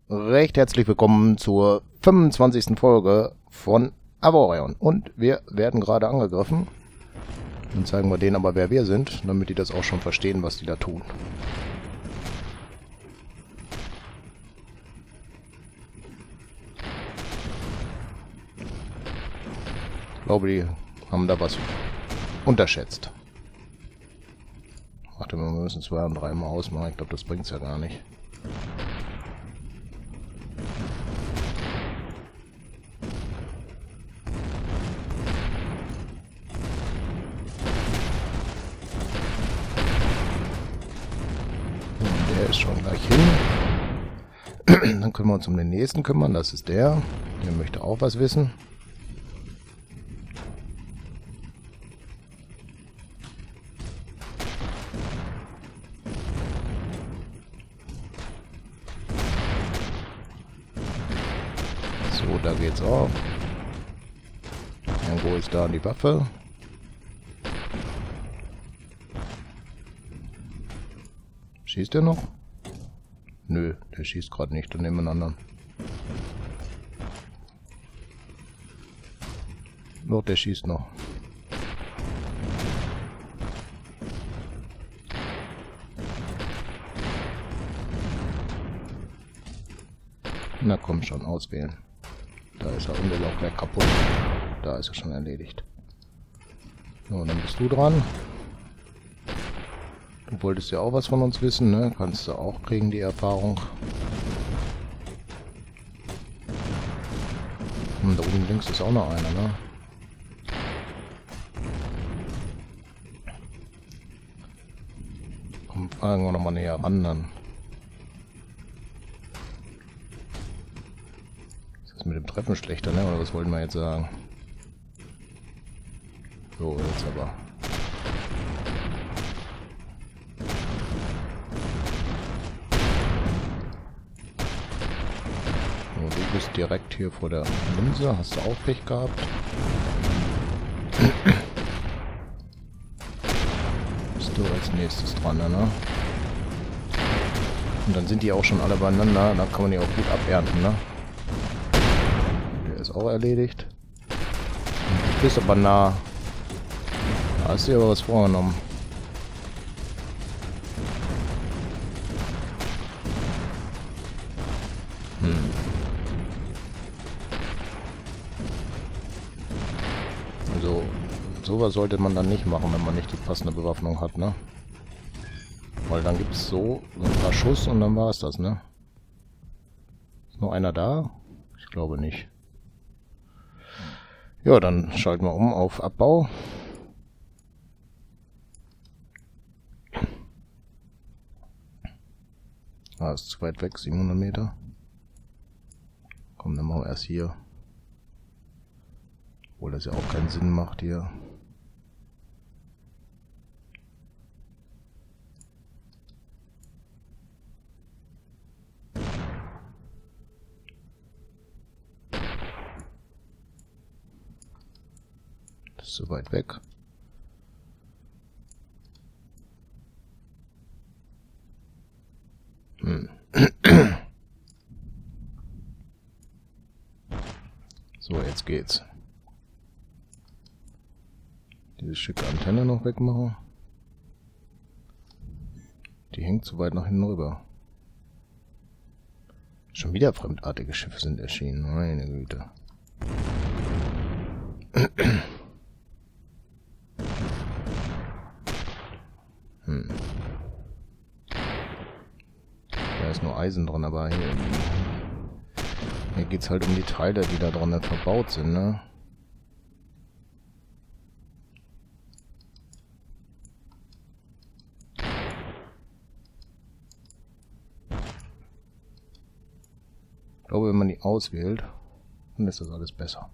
recht herzlich willkommen zur 25. Folge von Avorion. Und wir werden gerade angegriffen. Dann zeigen wir denen aber, wer wir sind, damit die das auch schon verstehen, was die da tun. Ich glaube, die haben da was unterschätzt. Warte mal, wir müssen 2 und 3 Mal ausmachen. Ich glaube, das bringt es ja gar nicht. Der ist schon gleich hin. Dann können wir uns um den nächsten kümmern. Das ist der. Der möchte auch was wissen. So, da geht's auf. Irgendwo ist da die Waffe. Schießt der noch? Nö, der schießt gerade nicht und nebeneinander. Doch, der schießt noch. Na komm schon, auswählen. Da ist er, und der Laufwerk kaputt. Da ist er schon erledigt. So, dann bist du dran. Du wolltest ja auch was von uns wissen, ne? Kannst du auch kriegen, die Erfahrung. Da oben links ist auch noch einer, ne? Komm, fragen wir nochmal näher ran dann. Ist das mit dem Treffen schlechter, ne? Oder was wollten wir jetzt sagen? So, jetzt aber. Du bist direkt hier vor der Linse, hast du auch Pech gehabt. Bist du als nächstes dran, ne? Und dann sind die auch schon alle beieinander, da kann man die auch gut abernten, ne? Der ist auch erledigt. Du bist aber nah. Da hast du dir aber was vorgenommen. Also, sowas sollte man dann nicht machen, wenn man nicht die passende Bewaffnung hat, ne? Weil dann gibt es so ein paar Schuss und dann war es das, ne? Ist nur einer da? Ich glaube nicht. Ja, dann schalten wir um auf Abbau. Ah, ist zu weit weg, 700 Meter. Komm, dann machen wir erst hier. Obwohl das ja auch keinen Sinn macht hier. Das ist so weit weg. So, jetzt geht's. Diese schicke Antenne noch wegmachen. Die hängt zu weit nach hinten rüber. Schon wieder fremdartige Schiffe sind erschienen. Meine Güte. Da ist nur Eisen drin, aber hier geht's halt um die Teile, die da drin verbaut sind, ne? Ich glaube, wenn man die auswählt, dann ist das alles besser.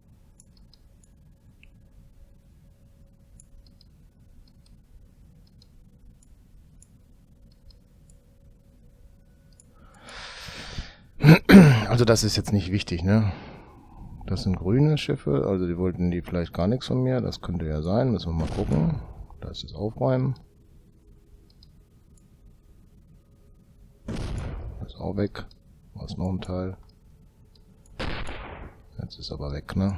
Also das ist jetzt nicht wichtig, ne? Das sind grüne Schiffe, also die wollten die vielleicht gar nichts von mir. Das könnte ja sein, müssen wir mal gucken. Da ist das Aufräumen. Das ist auch weg. Da ist noch ein Teil. Jetzt ist aber weg, ne?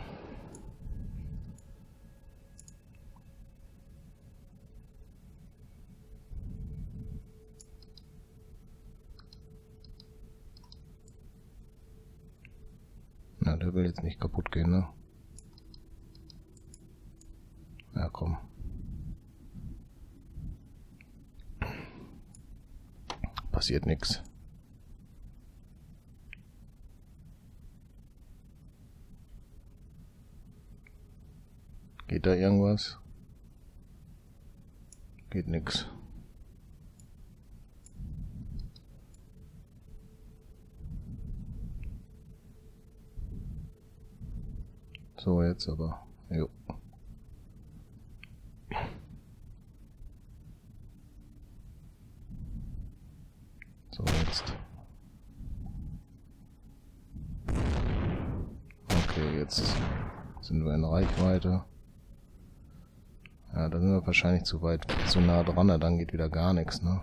Na, der will jetzt nicht kaputt gehen, ne? Ja, komm. Passiert nichts. Geht da irgendwas? Geht nix. So, jetzt aber. Jo. So, jetzt. Okay, jetzt sind wir in Reichweite. Ja, da sind wir wahrscheinlich zu weit, zu nah dran, dann geht wieder gar nichts, ne?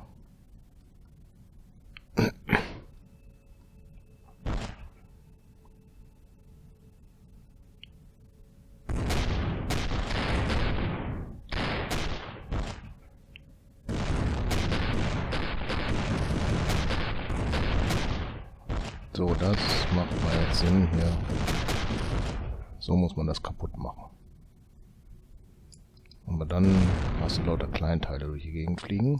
So, das macht mal jetzt Sinn hier. So muss man das kaputt machen. Aber dann hast du lauter Kleinteile durch die Gegend fliegen.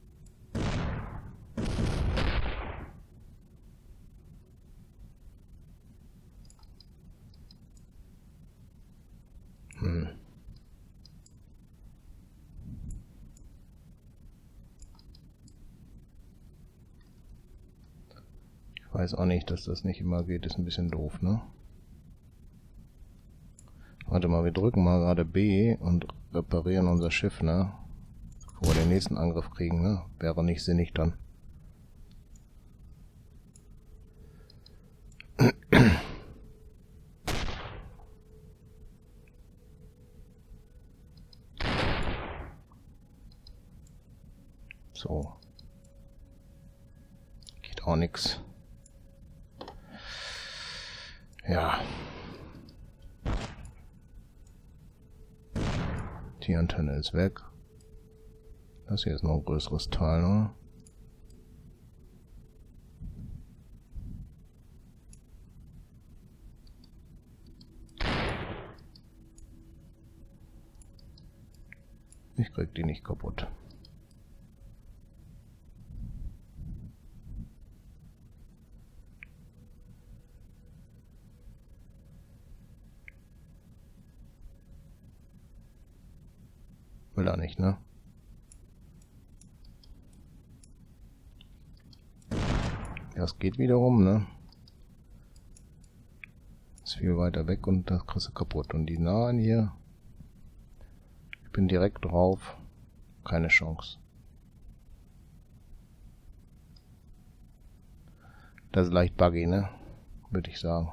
Ich weiß auch nicht, dass das nicht immer geht, ist ein bisschen doof, ne? Warte mal, wir drücken mal gerade B und reparieren unser Schiff, ne? Bevor wir den nächsten Angriff kriegen, ne? Wäre nicht sinnig dann. So. Geht auch nix. Ja. Die Antenne ist weg. Das hier ist noch ein größeres Teil, ne? Ich krieg die nicht kaputt. Will er nicht, ne? Das geht wiederum, ne? Ist viel weiter weg und das kriegst du kaputt. Und die nahen hier, ich bin direkt drauf, keine Chance. Das ist leicht buggy, ne? Würde ich sagen.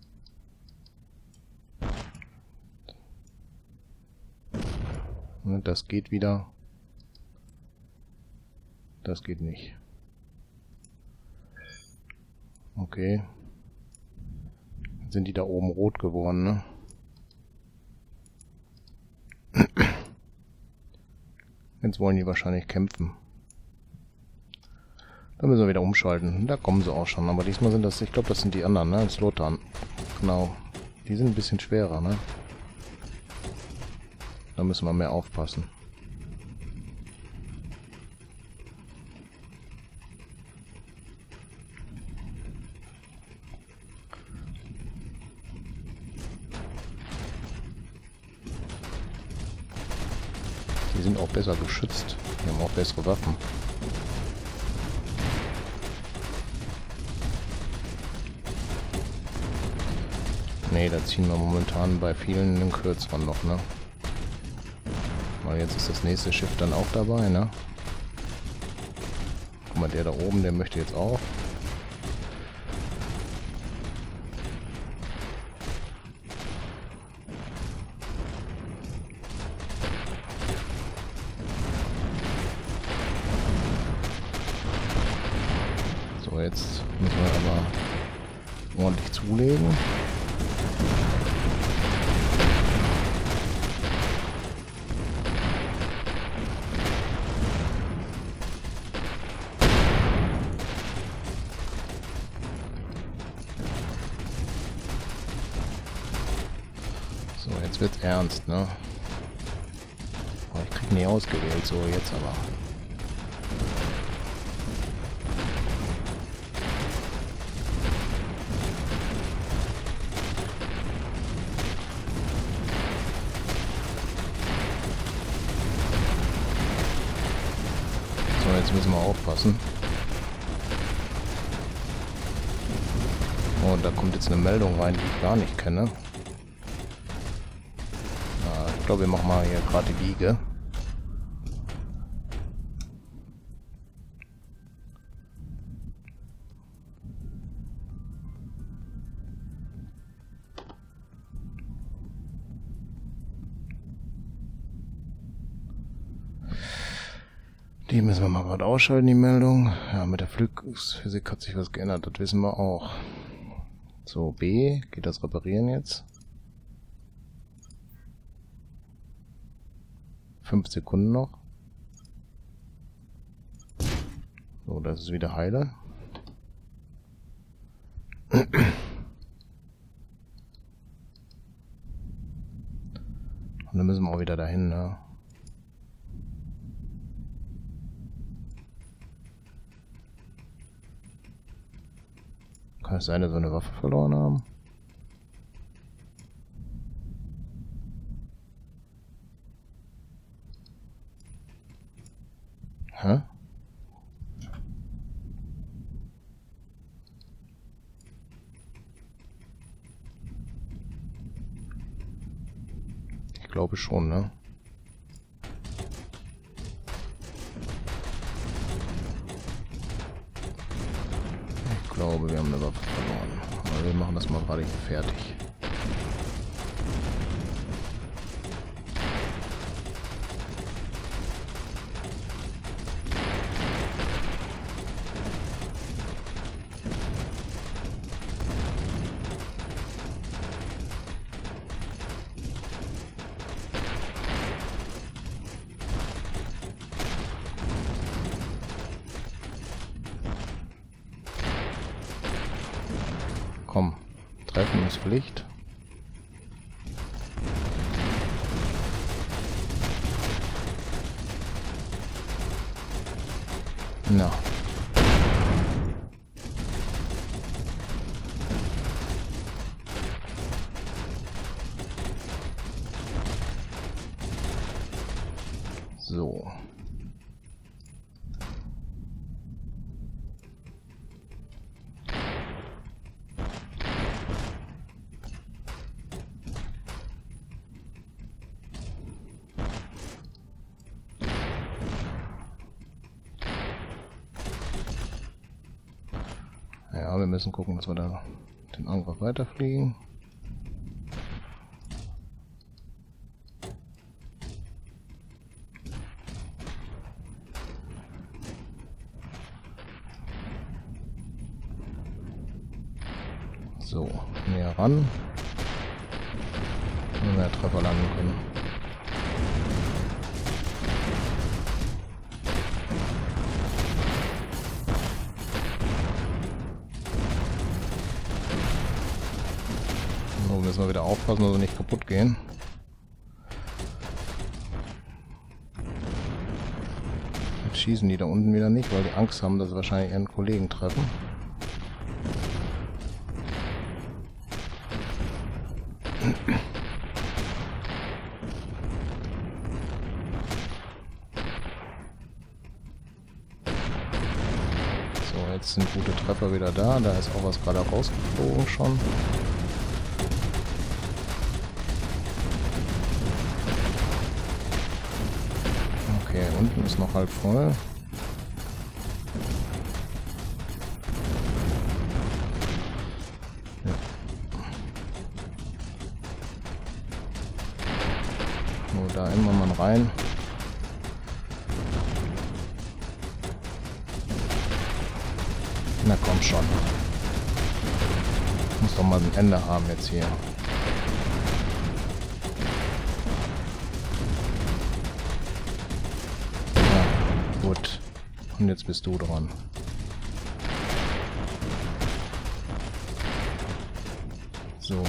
Das geht wieder. Das geht nicht. Okay. Jetzt sind die da oben rot geworden, ne? Jetzt wollen die wahrscheinlich kämpfen. Da müssen wir wieder umschalten. Da kommen sie auch schon. Aber diesmal sind das, ich glaube, das sind die anderen, ne? Slotan. Genau. Die sind ein bisschen schwerer, ne? Da müssen wir mehr aufpassen. Die sind auch besser geschützt. Die haben auch bessere Waffen. Nee, da ziehen wir momentan bei vielen den kürzeren noch, ne? Weil jetzt ist das nächste Schiff dann auch dabei, ne? Guck mal, der da oben, der möchte jetzt auch. So, jetzt müssen wir aber ordentlich zulegen. So, jetzt wird's ernst, ne? Oh, ich krieg nie ausgewählt, so jetzt aber. So, jetzt müssen wir aufpassen. Oh, da kommt jetzt eine Meldung rein, die ich gar nicht kenne. Ich glaube, wir machen mal hier gerade die Wiege. Die müssen wir mal gerade ausschalten, die Meldung. Ja, mit der Flugphysik hat sich was geändert, das wissen wir auch. So, B, geht das reparieren jetzt? 5 Sekunden noch. So, das ist wieder heile. Und dann müssen wir auch wieder dahin, ne? Kann es sein, dass wir eine Waffe verloren haben? Hä? Ich glaube schon, ne? Ich glaube, wir haben eine Waffe verloren. Aber wir machen das mal gerade hier fertig. Komm, treffen ist Pflicht. Na. So. Ja, wir müssen gucken, dass wir da den Angriff weiterfliegen. So, näher ran. Und mehr Treffer landen können. So, müssen wir wieder aufpassen, dass wir nicht kaputt gehen. Jetzt schießen die da unten wieder nicht, weil die Angst haben, dass sie wahrscheinlich ihren Kollegen treffen. So, jetzt sind gute Treffer wieder da. Da ist auch was gerade rausgeflogen schon. Okay, unten ist noch halb voll. Ja. So, da immer mal rein. Na komm schon. Muss doch mal ein Ende haben jetzt hier. Ja, gut. Und jetzt bist du dran. So.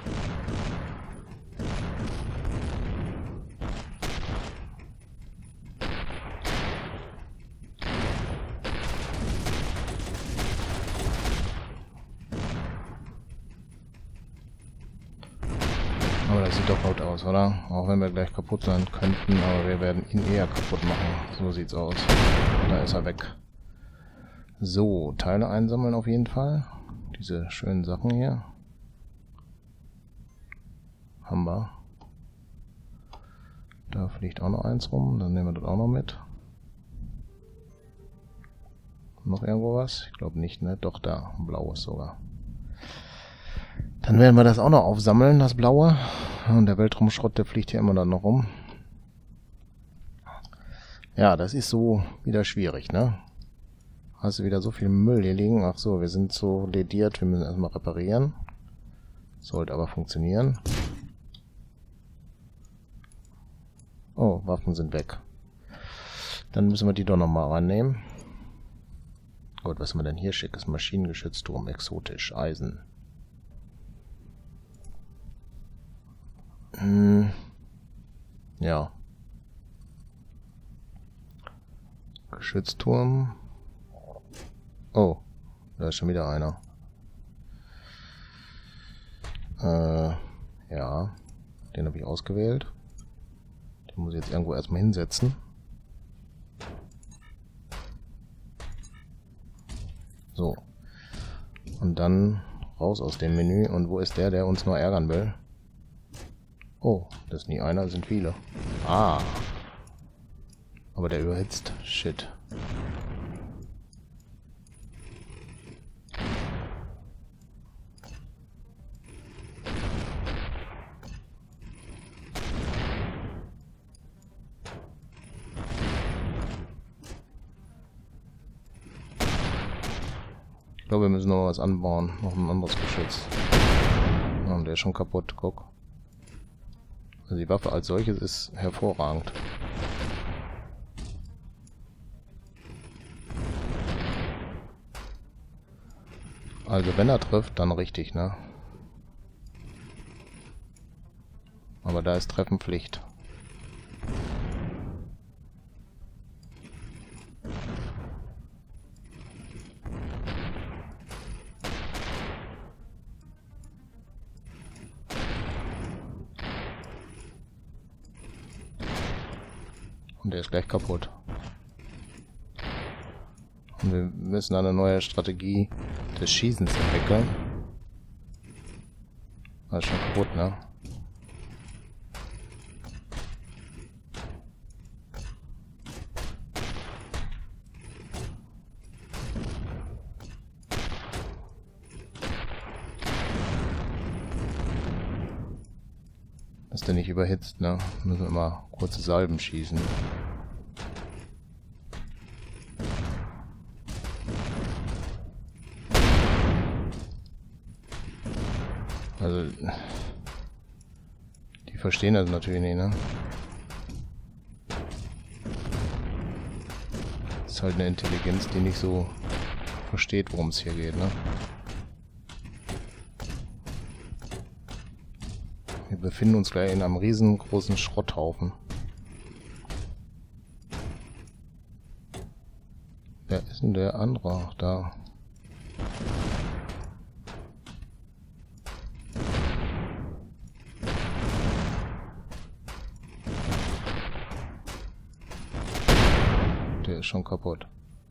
Aber das sieht doch gut aus, oder? Auch wenn wir gleich kaputt sein könnten, aber wir werden ihn eher kaputt machen. So sieht's aus. Da ist er weg. So, Teile einsammeln auf jeden Fall. Diese schönen Sachen hier. Haben wir. Da fliegt auch noch eins rum, dann nehmen wir das auch noch mit. Noch irgendwo was? Ich glaube nicht, ne? Doch, da. Ein blaues sogar. Dann werden wir das auch noch aufsammeln, das blaue. Und der Weltraumschrott, der fliegt hier immer dann noch rum. Ja, das ist so wieder schwierig, ne? Hast du wieder so viel Müll hier liegen. Ach so, wir sind so lediert, wir müssen erstmal reparieren. Sollte aber funktionieren. Oh, Waffen sind weg. Dann müssen wir die doch nochmal reinnehmen. Gut, was haben wir denn hier? Schickes Maschinengeschützturm, exotisch, Eisen. Ja. Geschützturm. Oh, da ist schon wieder einer. Ja, den habe ich ausgewählt. Den muss ich jetzt irgendwo erstmal hinsetzen. So. Und dann raus aus dem Menü. Und wo ist der uns nur ärgern will? Oh, das ist nie einer, das sind viele. Ah. Aber der überhitzt. Shit. Ich glaube, wir müssen noch was anbauen. Noch ein anderes Geschütz. Ja, und der ist schon kaputt, guck. Also die Waffe als solches ist hervorragend. Also wenn er trifft, dann richtig, ne? Aber da ist Treffenpflicht. Und der ist gleich kaputt. Und wir müssen eine neue Strategie des Schießens entwickeln. Das ist schon kaputt, ne? Dass der nicht überhitzt, ne? Müssen wir immer kurze Salben schießen. Also, die verstehen das natürlich nicht, ne? Das ist halt eine Intelligenz, die nicht so versteht, worum es hier geht, ne? Wir befinden uns gleich in einem riesengroßen Schrotthaufen. Wer ist denn der andere da? Der ist schon kaputt.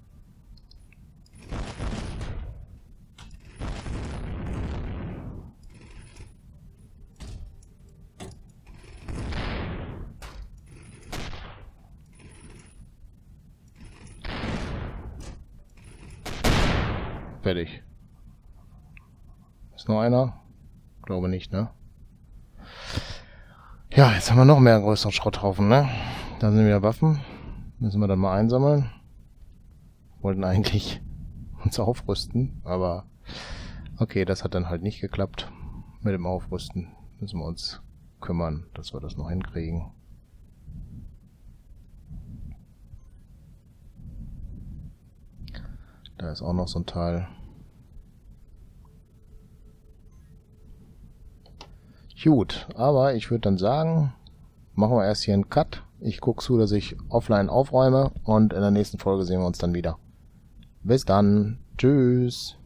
Fertig. Ist noch einer? Glaube nicht, ne? Ja, jetzt haben wir noch mehr größeren Schrotthaufen, ne? Da sind wieder Waffen. Müssen wir dann mal einsammeln. Wollten eigentlich uns aufrüsten, aber Okay, das hat dann halt nicht geklappt mit dem Aufrüsten. Müssen wir uns kümmern, dass wir das noch hinkriegen. Da ist auch noch so ein Teil. Gut, aber ich würde dann sagen, machen wir erst hier einen Cut. Ich gucke zu, dass ich offline aufräume und in der nächsten Folge sehen wir uns dann wieder. Bis dann. Tschüss.